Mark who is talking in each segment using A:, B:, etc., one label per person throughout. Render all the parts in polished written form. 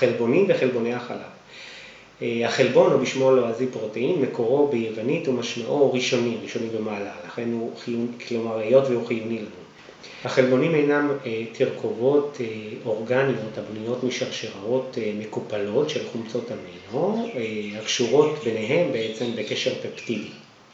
A: החלבונים וחלבוני החלב. החלבון, או בשמו הלועזי פרוטאין, מקורו ביוונית ומשמעו ראשוני במעלה, לכן הוא חיוני, כלומר היות והוא חיוני לנו. החלבונים אינם תרכובות אורגניות הבנויות משרשראות מקופלות של חומצות אמינו, הקשורות ביניהם בעצם בקשר פפטידי.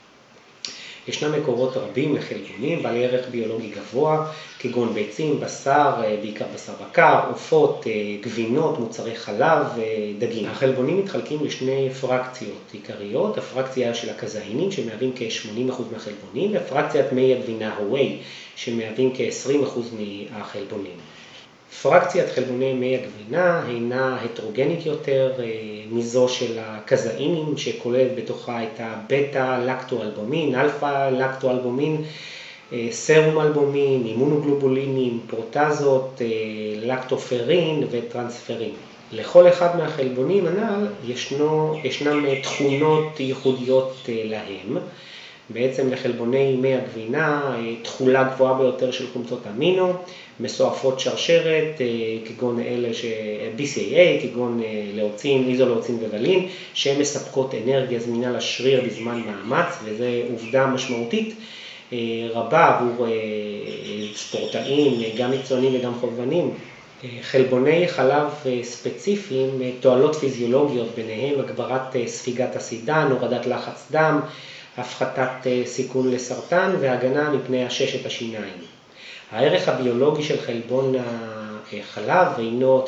A: ישנם מקורות רבים לחלבונים בעלי ערך ביולוגי גבוה, כגון ביצים, בשר, בעיקר בשר בקר, עופות, גבינות, מוצרי חלב ודגים. החלבונים מתחלקים לשני פרקציות עיקריות, הפרקציה של הקזאינים שמהווים כ-80% מהחלבונים, והפרקציית מי הגבינה הווי שמהווים כ-20% מהחלבונים. פרקציית חלבוני מי הגבינה הינה הטרוגנית יותר מזו של הקזאינים, שכולל בתוכה את הבטא לקטואלבומין, אלפא לקטואלבומין, סרום אלבומין, אימונוגלובולינים, פרוטזות, לקטופרין וטרנספרין. לכל אחד מהחלבונים הנ"ל ישנם תכונות ייחודיות להם. בעצם לחלבוני מי הגבינה תכולה גבוהה ביותר של חומצות אמינו, מסועפות שרשרת, כגון אלה BCAA, כגון לאוצין, איזולאוצין ווולין, שהן מספקות אנרגיה זמינה לשריר בזמן מאמץ, וזו עובדה משמעותית רבה עבור ספורטאים, גם מקצוענים וגם חובבנים. חלבוני חלב ספציפיים, תועלות פיזיולוגיות ביניהם, הגברת ספיגת הסידן, הורדת לחץ דם, הפחתת סיכון לסרטן והגנה מפני עששת השיניים. הערך הביולוגי של חלבון החלב הינו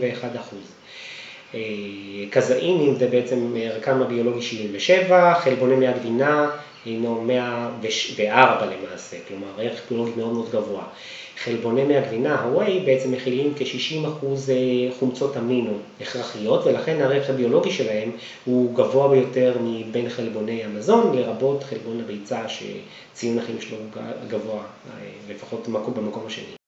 A: 91%. קזאינים זה בעצם ערכם הביולוגי 77, חלבוני מי הגבינה הינו 104 למעשה, כלומר ערך ביולוגי מאוד מאוד גבוה. חלבוני מי הגבינה, הווי, בעצם מכילים כ-60% חומצות אמינו הכרחיות, ולכן הערך הביולוגי שלהם הוא גבוה ביותר מבין חלבוני המזון, לרבות חלבון הביצה שציון החיים שלו גבוה, לפחות במקום השני.